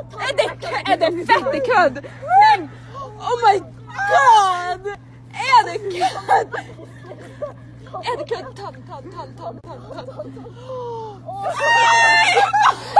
Er det fette kødd? Oh my god! Er det kødd? Er det kødd? Ta den.